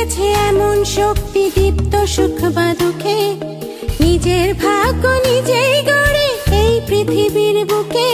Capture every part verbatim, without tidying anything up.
দিয়েছে এমন শক্তি দীপ্ত সুখ বা দুঃখে, নিজের ভাগ্য নিজেই গড়ে এই পৃথিবীর বুকে।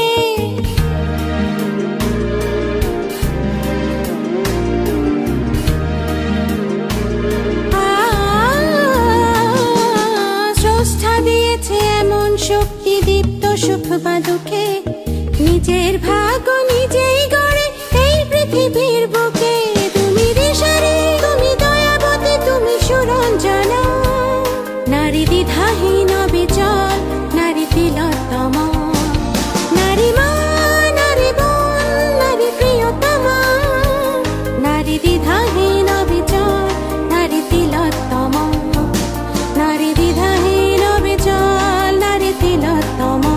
স্রষ্টা দিয়েছে এমন শক্তি দীপ্ত সুখ বা দুঃখে, নিজের ভাগ্য নিজেই গড়ে এই পৃথিবীর বুকে। তুমি দিশারি, তুমি দয়াবতী, তুমি সুরঞ্জনা, নারী দ্বিধাহীন অবিচল, নারী তিলোত্তমা, নারী মা, নারী বোন, নারী প্রিয়তমা, নারী দ্বিধাহীন অবিচল, নারী তিলোত্তমা, নারী দ্বিধাহীন অবিচল, নারী তিলোত্তমা।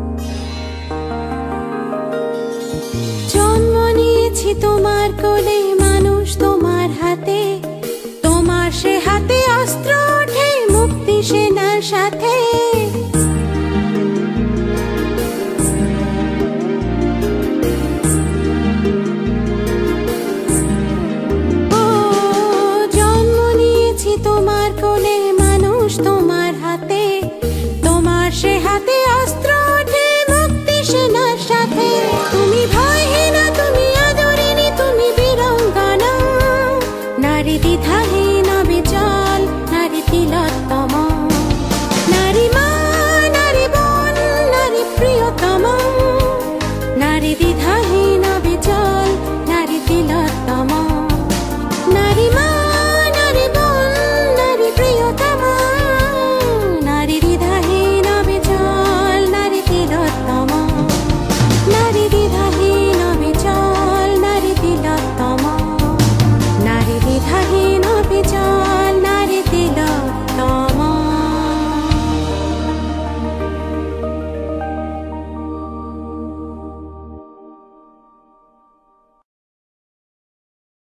জন্ম নিয়েছি তোমার কোলে,